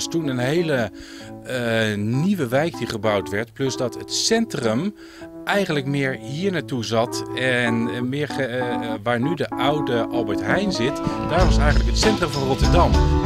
was toen een hele nieuwe wijk die gebouwd werd. Plus dat het centrum eigenlijk meer hier naartoe zat. En meer waar nu de oude Albert Heijn zit, daar was eigenlijk het centrum van Rotterdam.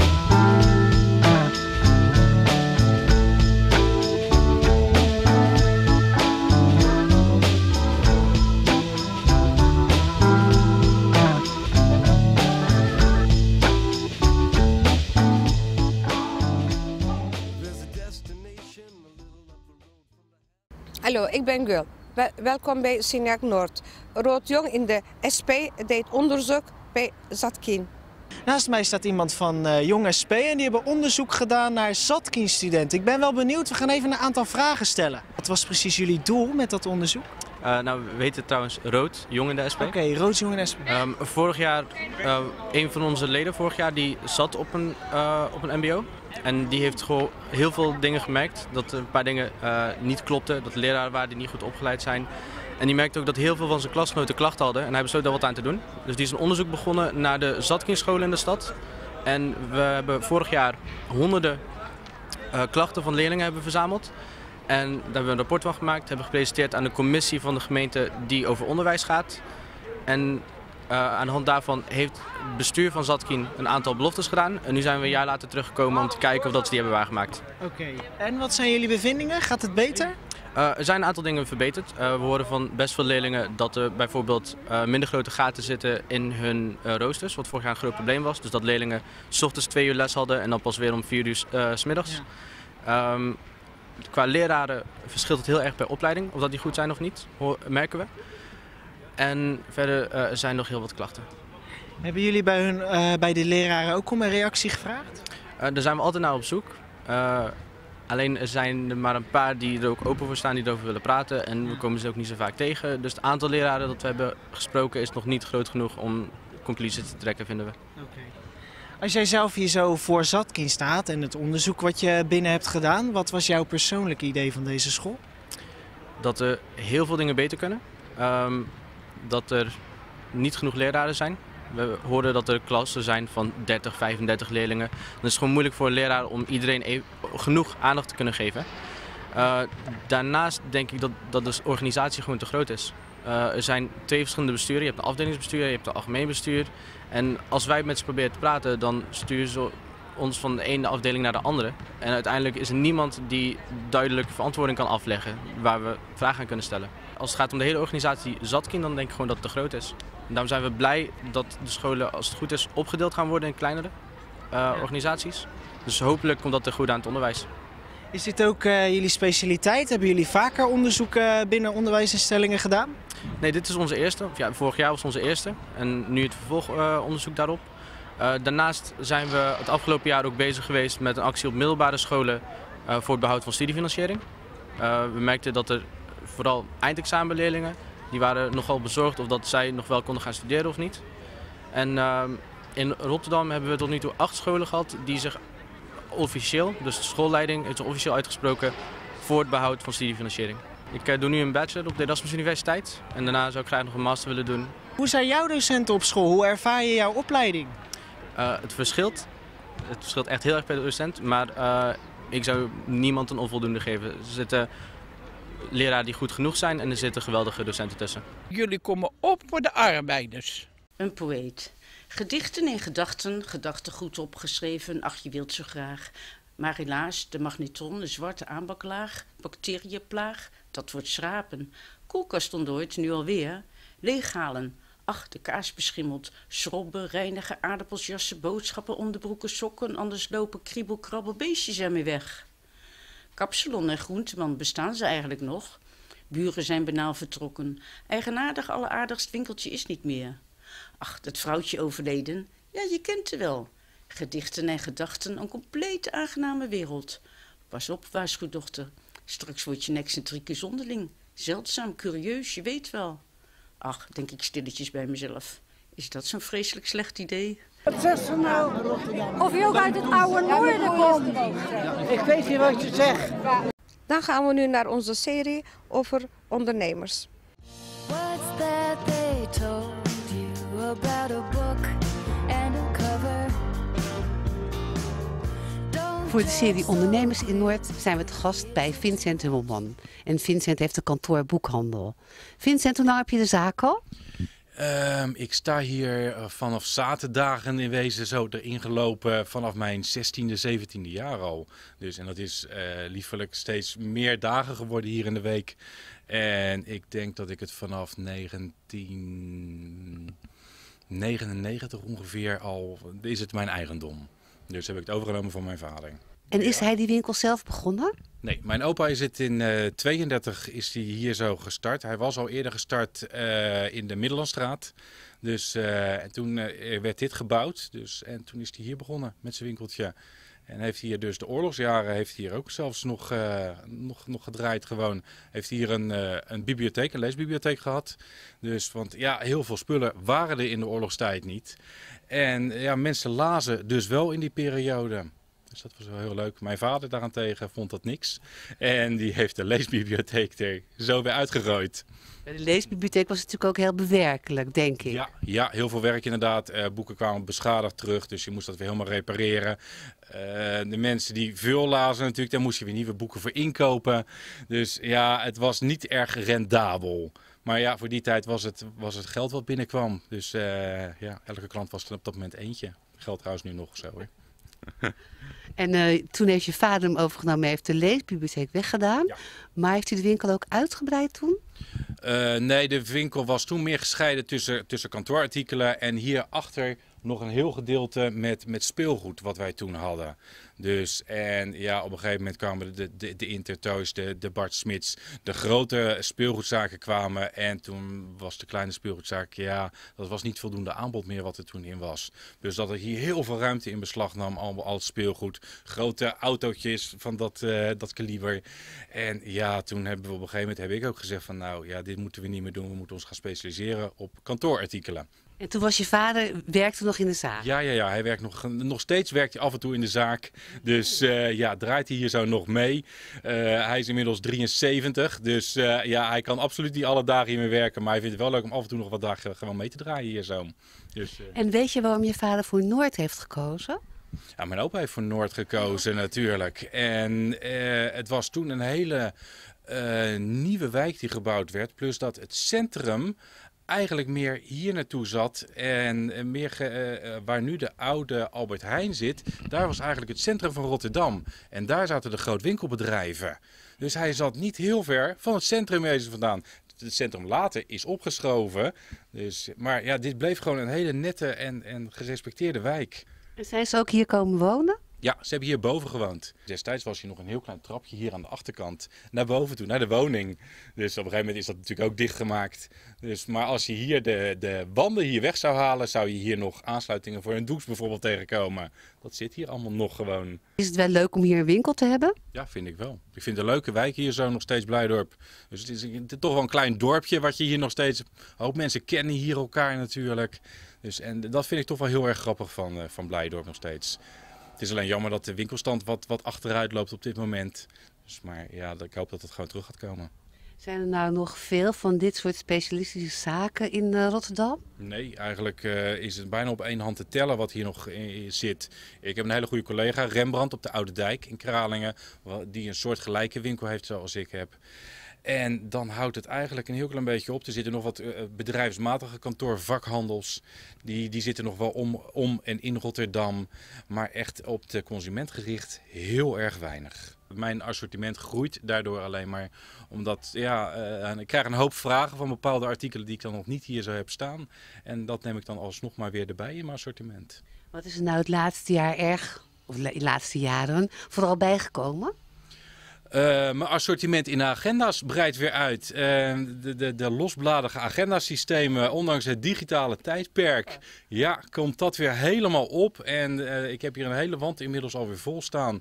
Hallo, ik ben Gul. Welkom bij Synagoge Noord. Rood Jong in de SP deed onderzoek bij Zatkin. Naast mij staat iemand van Jong SP en die hebben onderzoek gedaan naar Zatkin-studenten. Ik ben wel benieuwd, we gaan even een aantal vragen stellen. Wat was precies jullie doel met dat onderzoek? Nou, we weten trouwens Rood Jong in de SP. Oké, Rood Jong in de SP. Vorig jaar, een van onze leden vorig jaar, die zat op een mbo. En die heeft gewoon heel veel dingen gemerkt. Dat een paar dingen niet klopten. Dat leraren waren die niet goed opgeleid zijn. En die merkte ook dat heel veel van zijn klasgenoten klachten hadden. En hij besloot daar wat aan te doen. Dus die is een onderzoek begonnen naar de Zatkin-scholen in de stad. En we hebben vorig jaar honderden klachten van leerlingen hebben verzameld. En daar hebben we een rapport van gemaakt. Hebben gepresenteerd aan de commissie van de gemeente die over onderwijs gaat. En aan de hand daarvan heeft het bestuur van Zatkin een aantal beloftes gedaan. En nu zijn we een jaar later teruggekomen om te kijken of dat ze die hebben waargemaakt. Oké. En wat zijn jullie bevindingen? Gaat het beter? Er zijn een aantal dingen verbeterd. We horen van best veel leerlingen dat er bijvoorbeeld minder grote gaten zitten in hun roosters. Wat vorig jaar een groot probleem was. Dus dat leerlingen 's ochtends 2 uur les hadden en dan pas weer om 4 uur 's middags. Ja. Qua leraren verschilt het heel erg per opleiding. Of dat die goed zijn of niet, merken we. En verder zijn nog heel wat klachten. Hebben jullie bij de leraren ook om een reactie gevraagd? Daar zijn we altijd naar op zoek. Alleen er zijn er maar een paar die er ook open voor staan, die erover willen praten. En we komen ze ook niet zo vaak tegen. Dus het aantal leraren dat we hebben gesproken is nog niet groot genoeg om conclusies te trekken, vinden we. Okay. Als jij zelf hier zo voor Zatkin staat en het onderzoek wat je binnen hebt gedaan, wat was jouw persoonlijke idee van deze school? Dat er heel veel dingen beter kunnen. Dat er niet genoeg leraren zijn. We horen dat er klassen zijn van 30, 35 leerlingen. Dan is het gewoon moeilijk voor een leraar om iedereen genoeg aandacht te kunnen geven. Daarnaast denk ik dat de organisatie gewoon te groot is. Er zijn 2 verschillende besturen. Je hebt een afdelingsbestuur, je hebt een algemeen bestuur. En als wij met ze proberen te praten, dan sturen ze ons van de ene afdeling naar de andere. En uiteindelijk is er niemand die duidelijk verantwoording kan afleggen waar we vragen aan kunnen stellen. Als het gaat om de hele organisatie Zatkin, dan denk ik gewoon dat het te groot is. En daarom zijn we blij dat de scholen, als het goed is, opgedeeld gaan worden in kleinere organisaties. Dus hopelijk komt dat er goed aan het onderwijs. Is dit ook jullie specialiteit? Hebben jullie vaker onderzoeken binnen onderwijsinstellingen gedaan? Nee, dit is onze eerste. Ja, vorig jaar was onze eerste en nu het vervolgonderzoek daarop. Daarnaast zijn we het afgelopen jaar ook bezig geweest met een actie op middelbare scholen voor het behoud van studiefinanciering. We merkten dat er vooral eindexamenleerlingen, die waren nogal bezorgd of dat zij nog wel konden gaan studeren of niet. En in Rotterdam hebben we tot nu toe 8 scholen gehad die zich officieel, dus de schoolleiding heeft zich officieel uitgesproken voor het behoud van studiefinanciering. Ik doe nu een bachelor op de Erasmus Universiteit en daarna zou ik graag nog een master willen doen. Hoe zijn jouw docenten op school? Hoe ervaar je jouw opleiding? Het verschilt. Het verschilt echt heel erg per docent, maar ik zou niemand een onvoldoende geven. Er zitten leraren die goed genoeg zijn en er zitten geweldige docenten tussen. Jullie komen op voor de arbeiders. Een poëet. Gedichten in gedachten, gedachtegoed opgeschreven, ach je wilt zo graag. Maar helaas, de magnetron, de zwarte aanbaklaag, bacteriënplaag, dat wordt schrapen. Koelkast ontdooid, nu alweer. Leeghalen, ach de kaas beschimmeld. Schrobben, reinigen, aardappels, jassen, boodschappen, onderbroeken, sokken. Anders lopen kriebel, krabbel, beestjes ermee weg. Kapsalon en groenteman, bestaan ze eigenlijk nog? Buren zijn banaal vertrokken. Eigenaardig, alleraardigst winkeltje is niet meer. Ach, dat vrouwtje overleden, ja, je kent het wel. Gedichten en gedachten, een compleet aangename wereld. Pas op, waarschuwdochter, straks word je een excentrieke zonderling. Zeldzaam, curieus, je weet wel. Ach, denk ik stilletjes bij mezelf. Is dat zo'n vreselijk slecht idee? Wat zegt ze nou? Of je ook uit het oude noorden komt. Ik weet niet wat je zegt. Dan gaan we nu naar onze serie over ondernemers. What's that they told you about a book and a cover? Don't Voor de serie Ondernemers in Noord zijn we te gast bij Vincent Hummelman. En Vincent heeft een kantoor boekhandel. Vincent, hoe lang heb je de zaak al? Ik sta hier vanaf zaterdagen in wezen zo erin gelopen vanaf mijn 16e, 17e jaar al. Dus, en dat is liefelijk steeds meer dagen geworden hier in de week. En ik denk dat ik het vanaf 1999 ongeveer al, is het mijn eigendom. Dus heb ik het overgenomen van mijn vader. En is hij die winkel zelf begonnen? Nee, mijn opa is het in 32 is hij hier zo gestart. Hij was al eerder gestart in de Middellandstraat. Dus en toen werd dit gebouwd. Dus, en toen is hij hier begonnen met zijn winkeltje. En heeft hier dus de oorlogsjaren heeft hier ook zelfs nog gedraaid gewoon. Heeft hier een bibliotheek, een leesbibliotheek gehad. Dus, want ja, heel veel spullen waren er in de oorlogstijd niet. En ja, mensen lazen dus wel in die periode. Dus dat was wel heel leuk. Mijn vader daarentegen vond dat niks. En die heeft de leesbibliotheek er zo weer uitgegooid. De leesbibliotheek was natuurlijk ook heel bewerkelijk, denk ik. Ja, heel veel werk inderdaad. Boeken kwamen beschadigd terug, dus je moest dat weer helemaal repareren. De mensen die veel lazen natuurlijk, daar moest je weer nieuwe boeken voor inkopen. Dus ja, het was niet erg rendabel. Maar ja, voor die tijd was het geld wat binnenkwam. Dus ja, elke klant was er op dat moment eentje. Geldt trouwens nu nog zo, hè. En toen heeft je vader hem overgenomen en heeft de leesbibliotheek weggedaan. Ja. Maar heeft hij de winkel ook uitgebreid toen? Nee, de winkel was toen meer gescheiden tussen kantoorartikelen en hierachter nog een heel gedeelte met speelgoed wat wij toen hadden. Dus en ja, op een gegeven moment kwamen de Intertoys, de Bart Smits, de grote speelgoedzaken kwamen en toen was de kleine speelgoedzaak, ja, dat was niet voldoende aanbod meer wat er toen in was. Dus dat er hier heel veel ruimte in beslag nam, al het speelgoed, grote autootjes van dat kaliber. En ja, toen hebben we op een gegeven moment, heb ik ook gezegd van nou ja, dit moeten we niet meer doen, we moeten ons gaan specialiseren op kantoorartikelen. En toen was je vader, werkte nog in de zaak? Ja, hij werkt nog steeds werkt hij af en toe in de zaak. Dus ja, draait hij hier zo nog mee. Hij is inmiddels 73, dus ja, hij kan absoluut niet alle dagen hier mee werken. Maar hij vindt het wel leuk om af en toe nog wat dagen gewoon mee te draaien hier zo. Dus, en weet je waarom je vader voor Noord heeft gekozen? Ja, mijn opa heeft voor Noord gekozen natuurlijk. En het was toen een hele nieuwe wijk die gebouwd werd. Plus dat het centrum eigenlijk meer hier naartoe zat en meer waar nu de oude Albert Heijn zit, daar was eigenlijk het centrum van Rotterdam. En daar zaten de grootwinkelbedrijven. Dus hij zat niet heel ver van het centrum vandaan. Het centrum later is opgeschoven. Dus, maar ja, dit bleef gewoon een hele nette en gerespecteerde wijk. En zijn ze ook hier komen wonen? Ja, ze hebben hier boven gewoond. Destijds was hier nog een heel klein trapje hier aan de achterkant naar boven toe, naar de woning. Dus op een gegeven moment is dat natuurlijk ook dichtgemaakt. Dus, maar als je hier de wanden hier weg zou halen, zou je hier nog aansluitingen voor een douche bijvoorbeeld tegenkomen. Dat zit hier allemaal nog gewoon. Is het wel leuk om hier een winkel te hebben? Ja, vind ik wel. Ik vind het een leuke wijk hier zo nog steeds, Blijdorp. Dus het is toch wel een klein dorpje wat je hier nog steeds... Een hoop mensen kennen hier elkaar natuurlijk. Dus, en dat vind ik toch wel heel erg grappig van Blijdorp nog steeds. Het is alleen jammer dat de winkelstand wat achteruit loopt op dit moment. Dus, maar ja, ik hoop dat het gewoon terug gaat komen. Zijn er nou nog veel van dit soort specialistische zaken in Rotterdam? Nee, eigenlijk is het bijna op één hand te tellen wat hier nog zit. Ik heb een hele goede collega, Rembrandt, op de Oude Dijk in Kralingen, die een soort gelijke winkel heeft zoals ik heb. En dan houdt het eigenlijk een heel klein beetje op. Er zitten nog wat bedrijfsmatige kantoorvakhandels. Die zitten nog wel om en in Rotterdam. Maar echt op de consument gericht heel erg weinig. Mijn assortiment groeit daardoor alleen maar omdat ja, ik krijg een hoop vragen van bepaalde artikelen die ik dan nog niet hier zo heb staan. En dat neem ik dan alsnog maar weer erbij in mijn assortiment. Wat is er nou het laatste jaar of de laatste jaren vooral bijgekomen? Mijn assortiment in de agenda's breidt weer uit. De losbladige agendasystemen, ondanks het digitale tijdperk, ja, komt dat weer helemaal op. En ik heb hier een hele wand inmiddels alweer vol staan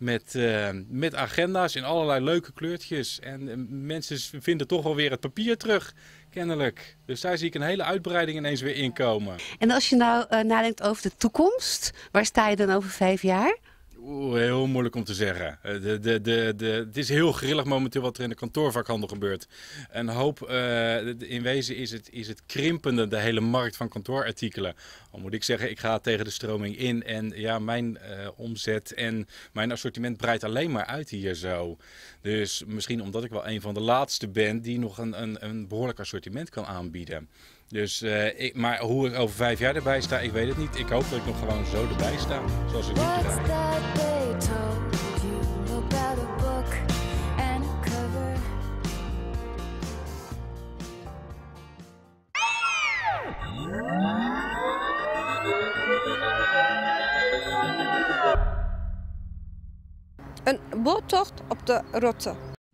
met agenda's in allerlei leuke kleurtjes. En mensen vinden toch wel weer het papier terug, kennelijk. Dus daar zie ik een hele uitbreiding ineens weer inkomen. En als je nou nadenkt over de toekomst, waar sta je dan over 5 jaar? Heel moeilijk om te zeggen. Het is heel grillig momenteel wat er in de kantoorvakhandel gebeurt. Een hoop, in wezen is het krimpende, de hele markt van kantoorartikelen. Al moet ik zeggen, ik ga tegen de stroming in en ja, mijn omzet en mijn assortiment breidt alleen maar uit hier zo. Dus misschien omdat ik wel een van de laatste ben die nog een behoorlijk assortiment kan aanbieden. Dus, maar hoe ik over 5 jaar erbij sta, ik weet het niet. Ik hoop dat ik nog gewoon zo erbij sta, zoals ik nu draai. Een boottocht op de Rotte.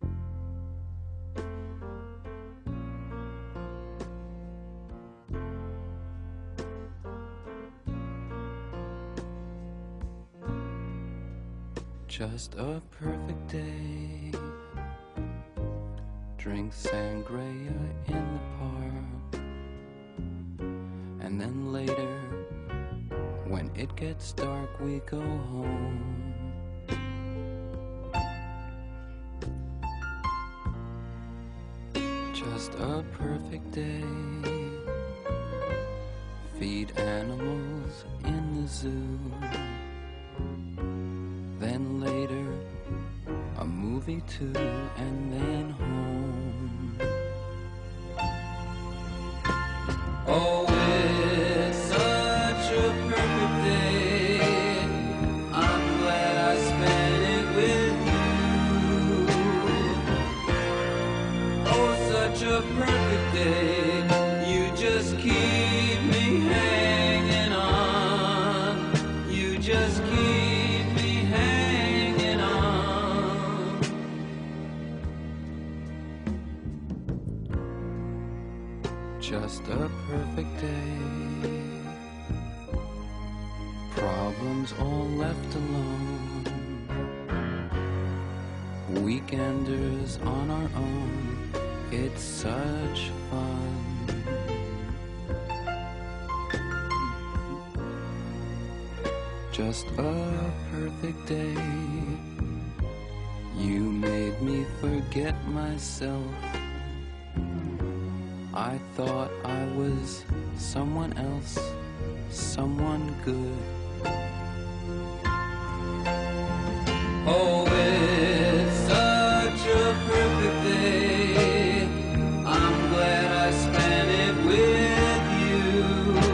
Just a perfect day. Drink sangria in the park. And then later, when it gets dark, we go home. Just a perfect day. Feed animals in the zoo. Then later, a movie too, and then home. Oh, it's such a perfect day. I'm glad I spent it with you. Oh, such a perfect day. You just keep me hanging on. You just keep me hanging on. Just a perfect day. Problems all left alone. Weekenders on our own. It's such fun. Just a perfect day. You made me forget myself. I thought I was someone else, someone good. Oh, it's such a perfect day. I'm glad I spent it with you.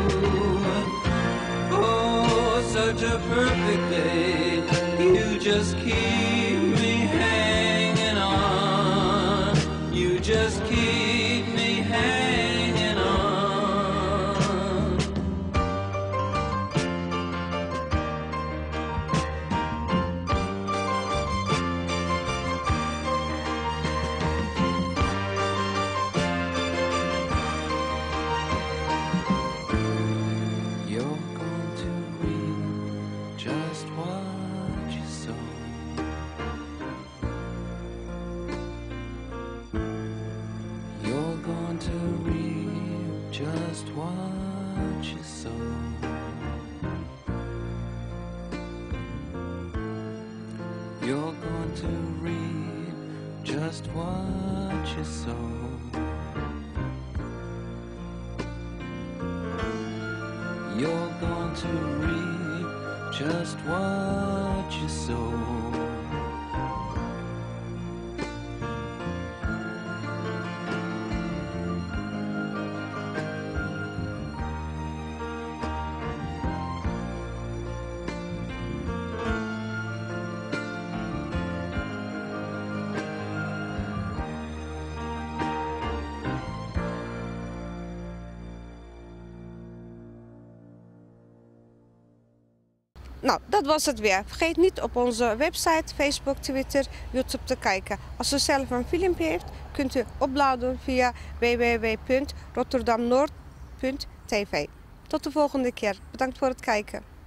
Oh, such a perfect day. You just keep me hanging on. You just keep me hanging on. You're going to read just what you sow. You're going to reap just what you sow. You're going to reap just what you sow. You're going to reap just what you sow. Nou, dat was het weer. Vergeet niet op onze website, Facebook, Twitter, YouTube te kijken. Als u zelf een filmpje heeft, kunt u opladen via www.rotterdamnoord.tv. Tot de volgende keer. Bedankt voor het kijken.